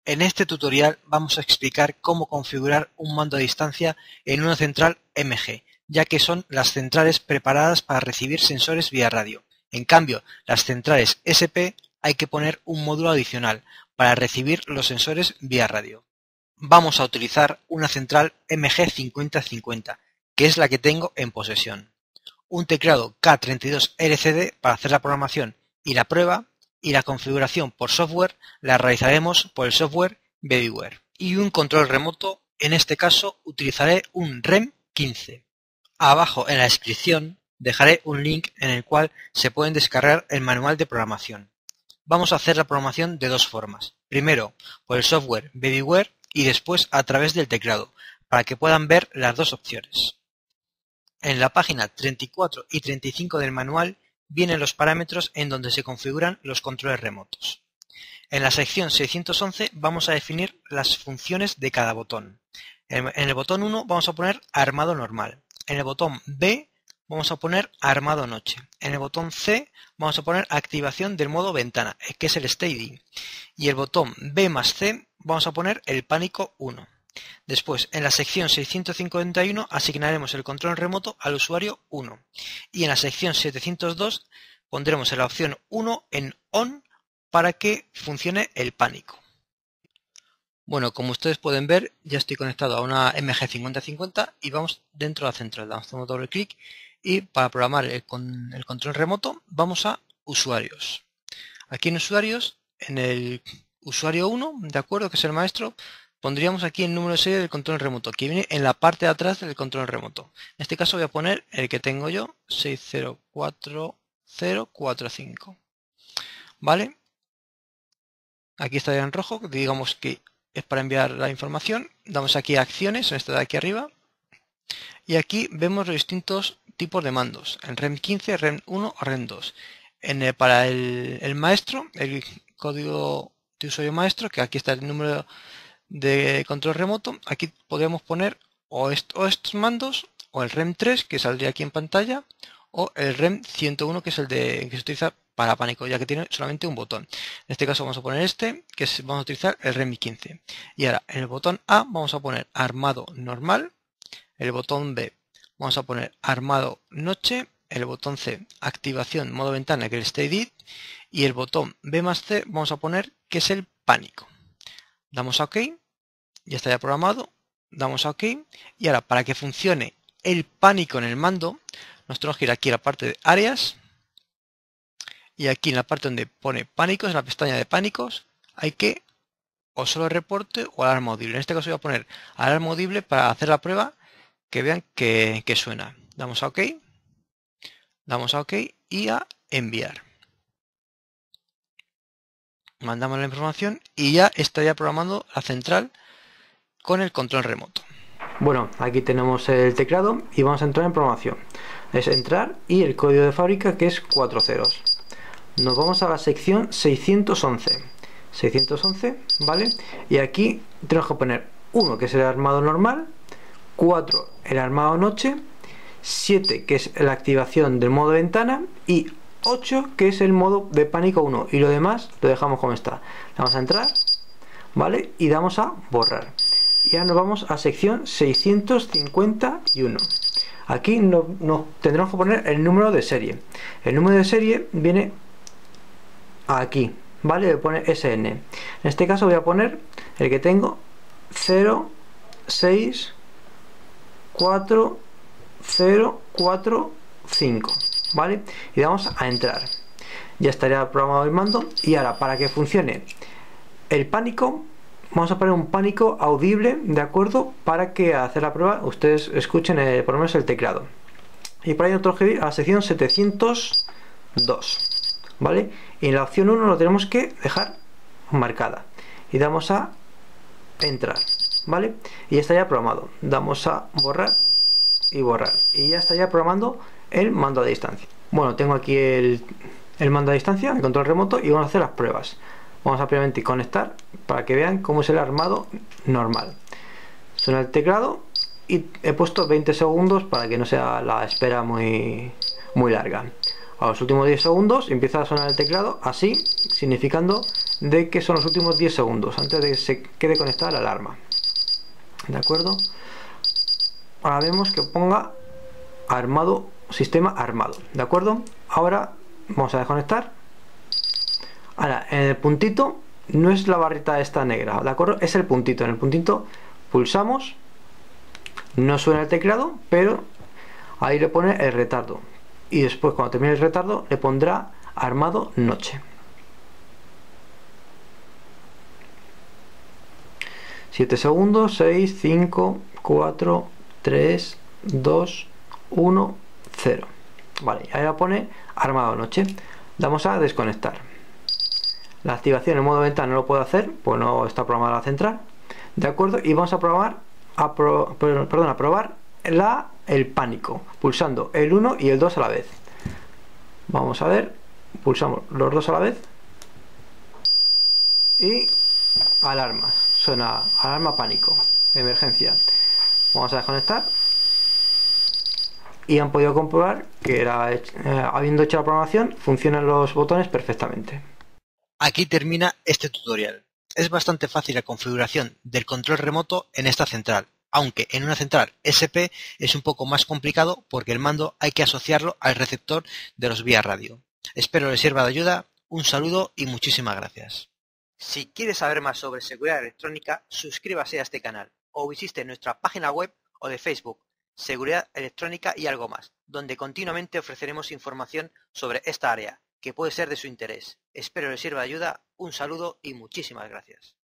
En este tutorial vamos a explicar cómo configurar un mando a distancia en una central MG, ya que son las centrales preparadas para recibir sensores vía radio. En cambio, las centrales SP hay que poner un módulo adicional para recibir los sensores vía radio. Vamos a utilizar una central MG5050, que es la que tengo en posesión. Un teclado K32 LCD para hacer la programación y la prueba, y la configuración por software la realizaremos por el software Babyware. Y un control remoto, en este caso utilizaré un REM 15. Abajo en la descripción dejaré un link en el cual se pueden descargar el manual de programación. Vamos a hacer la programación de dos formas. Primero por el software Babyware y después a través del teclado, para que puedan ver las dos opciones. En la página 34 y 35 del manual vienen los parámetros en donde se configuran los controles remotos. En la sección 611 vamos a definir las funciones de cada botón. En el botón 1 vamos a poner armado normal. En el botón B vamos a poner armado noche. En el botón C vamos a poner activación del modo ventana, que es el steady. Y el botón B más C vamos a poner el pánico 1. Después, en la sección 651 asignaremos el control remoto al usuario 1 y en la sección 702 pondremos en la opción 1 en ON para que funcione el pánico. Bueno, como ustedes pueden ver, ya estoy conectado a una MG5050 y vamos dentro de la central. Damos doble clic y para programar el control remoto vamos a usuarios. Aquí en usuarios, en el usuario 1, de acuerdo, que es el maestro, pondríamos aquí el número de serie del control remoto, que viene en la parte de atrás del control remoto. En este caso voy a poner el que tengo yo, 604045. ¿Vale? Aquí estaría en rojo, digamos que es para enviar la información. Damos aquí a acciones, en esta de aquí arriba. Y aquí vemos los distintos tipos de mandos, en REM 15, REM 1 o REM 2. Para el maestro, el código de usuario maestro, que aquí está el número de control remoto, aquí podemos poner o estos mandos, o el REM 3 que saldría aquí en pantalla, o el REM 101 que es el que se utiliza para pánico, ya que tiene solamente un botón. En este caso vamos a poner vamos a utilizar el REM 15. Y ahora en el botón A vamos a poner armado normal, el botón B vamos a poner armado noche, el botón C activación modo ventana, que es el steady, y el botón B más C vamos a poner que es el pánico. Damos a OK, ya está ya programado, damos a OK, y ahora para que funcione el pánico en el mando, nos tenemos que ir aquí a la parte de áreas, y aquí en la parte donde pone pánicos, en la pestaña de pánicos, hay que o solo reporte o alarma audible. En este caso voy a poner alarma audible para hacer la prueba, que vean que suena. Damos a OK y a enviar. Mandamos la información y ya estaría programando la central con el control remoto. Bueno, aquí tenemos el teclado y vamos a entrar en programación. Es entrar y el código de fábrica, que es 4 ceros. Nos vamos a la sección 611. 611, ¿vale? Y aquí tenemos que poner 1, que es el armado normal, 4, el armado noche, 7, que es la activación del modo ventana, y 8, que es el modo de pánico 1, y lo demás lo dejamos como está. Vamos a entrar, ¿vale? Y damos a borrar. Y ahora nos vamos a sección 651. Aquí nos tendremos que poner el número de serie. El número de serie viene aquí, ¿vale? Le pone SN. En este caso voy a poner el que tengo, 064045, ¿vale? Y vamos a entrar. Ya estaría programado el mando. Y ahora, para que funcione el pánico, vamos a poner un pánico audible, ¿de acuerdo? Para que al hacer la prueba ustedes escuchen por lo menos el teclado. Y para ello tenemos que ir a la sección 702, ¿vale? Y en la opción 1 lo tenemos que dejar marcada. Y damos a entrar, ¿vale? Y ya está ya programado. Damos a borrar y borrar. Y ya está ya programando el mando a distancia. Bueno, tengo aquí el mando a distancia, el control remoto, y vamos a hacer las pruebas. Vamos a primeramente conectar para que vean cómo es el armado normal. Suena el teclado y he puesto 20 segundos para que no sea la espera muy larga. A los últimos 10 segundos empieza a sonar el teclado así, significando de que son los últimos 10 segundos antes de que se quede conectada la alarma. ¿De acuerdo? Ahora vemos que ponga armado, sistema armado. ¿De acuerdo? Ahora vamos a desconectar. Ahora, en el puntito no es la barrita esta negra, ¿de acuerdo? Es el puntito. En el puntito pulsamos, no suena el teclado, pero ahí le pone el retardo. Y después, cuando termine el retardo, le pondrá armado noche. 7 segundos, 6, 5, 4, 3, 2, 1, 0. Vale, ahí la pone armado noche. Vamos a desconectar. La activación en modo ventana no lo puedo hacer, pues no está programada la central. De acuerdo, y vamos a probar probar el pánico, pulsando el 1 y el 2 a la vez. Vamos a ver, pulsamos los dos a la vez y alarma, suena alarma pánico, emergencia. Vamos a desconectar y han podido comprobar que habiendo hecho la programación funcionan los botones perfectamente. Aquí termina este tutorial. Es bastante fácil la configuración del control remoto en esta central, aunque en una central SP es un poco más complicado porque el mando hay que asociarlo al receptor de los vía radio. Espero les sirva de ayuda, un saludo y muchísimas gracias. Si quieres saber más sobre seguridad electrónica, suscríbase a este canal o visite nuestra página web o de Facebook, Seguridad Electrónica y algo más, donde continuamente ofreceremos información sobre esta área que puede ser de su interés. Espero les sirva de ayuda, un saludo y muchísimas gracias.